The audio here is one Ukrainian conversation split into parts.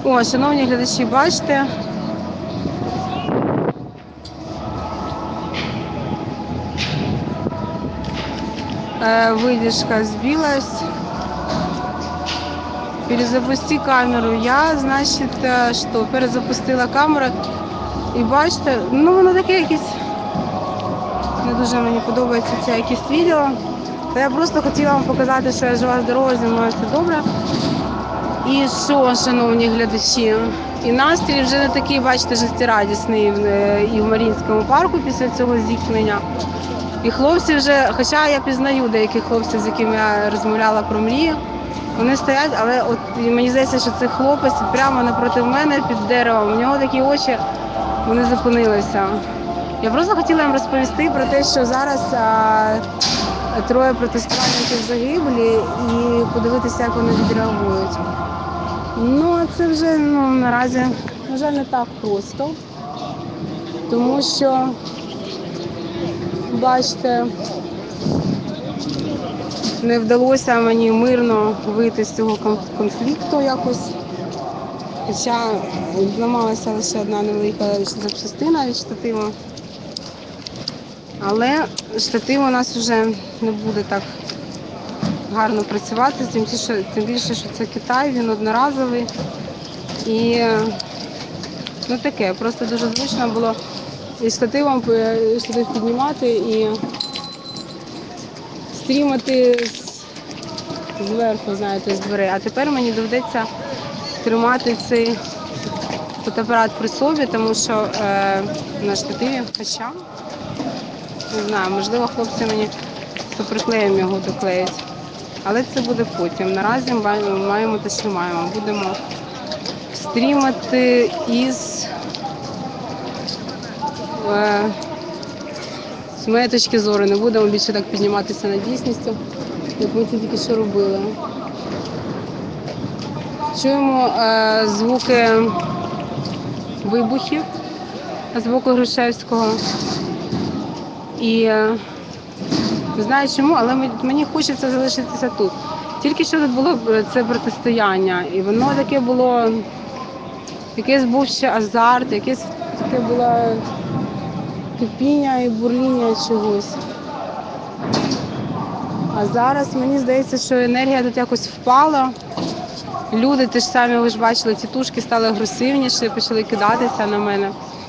О, шановні глядачі, бачите, выдержка сбилась. Перезапусти камеру. Я, значить, що, перезапустила камеру і бачите, ну воно таке якесь, не дуже мені подобається це якесь відео. Та я просто хотіла вам показати, що я жива, здорова, зі мною все добре. І що, шановні глядачі, і настрій вже не такий, бачите, життєрадісний і в Маріїнському парку після цього зіткнення. І хлопці вже, хоча я пізнаю деяких хлопців, з якими я розмовляла про мрію, вони стоять, але от мені здається, що цей хлопець прямо напроти мене під деревом, у нього такі очі, вони зупинилися. Я просто хотіла їм розповісти про те, що зараз троє протестувальників загиблі, і подивитися, як вони відреагують. Ну, а це вже наразі, на жаль, не так просто, тому що, бачите, не вдалося мені мирно вийти з цього конфлікту якось. Хоча зламалася лише одна невелика запчастина від штативу. Але штатив у нас вже не буде так гарно працювати, тим більше, що це Китай, він одноразовий. І ну таке, просто дуже зручно було і штатив піднімати і стрімати зверху, знаєте, з дверей. А тепер мені доведеться тримати цей фотоапарат при собі, тому що на штативі, хоча, не знаю, можливо, хлопці мені суприклеєм його доклеять. Але це буде потім. Наразі маємо те, що маємо. Будемо стрімати з моєї точки зору, не будемо більше так підніматися над дійсністю, як ми це тільки що робили. Чуємо звуки вибухів з боку Грушевського. І не знаю чому, але мені хочеться залишитися тут. Тільки що тут було це протистояння, і воно таке було, якийсь був ще азарт, якесь таке було кипіння і бурління чогось. А зараз мені здається, що енергія тут якось впала. Люди теж самі, ви ж бачили, тітушки стали агресивніші, почали кидатися на мене.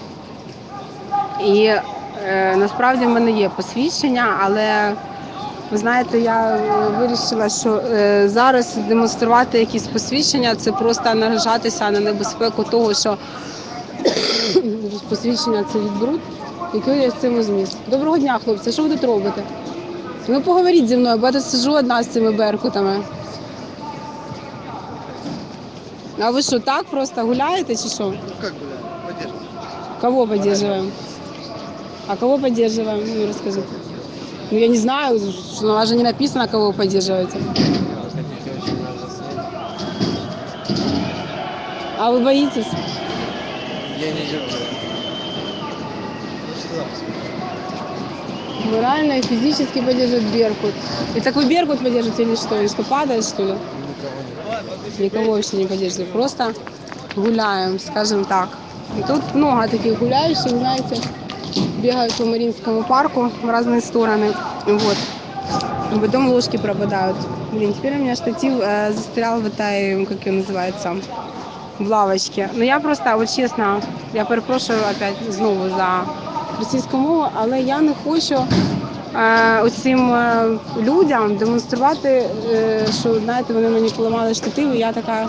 І насправді в мене є посвідчення, але ви знаєте, я вирішила, що зараз демонструвати якісь посвідчення – це просто наражатися на небезпеку того, що посвідчення це відберуть, який я з цим зміст. Доброго дня, хлопці, що ви тут робите? Ви поговоріть зі мною, бо я тут сиджу одна з цими беркутами. А ви що, так просто гуляєте чи що? Ну как гуляем? Поддерживаем. Кого поддерживаем? А кого поддерживаем? Ну, расскажите. Ну, я не знаю, что на вас же не написано, кого вы поддерживаете. Хотите очень нас засадить? А вы боитесь? Я не люблю. Что? Морально и физически поддерживает Беркут. И так вы Беркут поддерживаете или что? Или что, падает, что ли? Никого нет. Никого вообще не поддерживает. Просто гуляем, скажем так. И тут много таких гуляющих, знаете, бегают по Мариинскому парку в разные стороны. Вот. И потом ложки пропадают. Блин, теперь у меня штатив застрял в этой, как ее называется, в лавочці. Ну я просто, от чесно, я перепрошую опять знову за російську мову, але я не хочу оцим людям демонструвати, що, знаєте, вони мені поламали штатив, і я така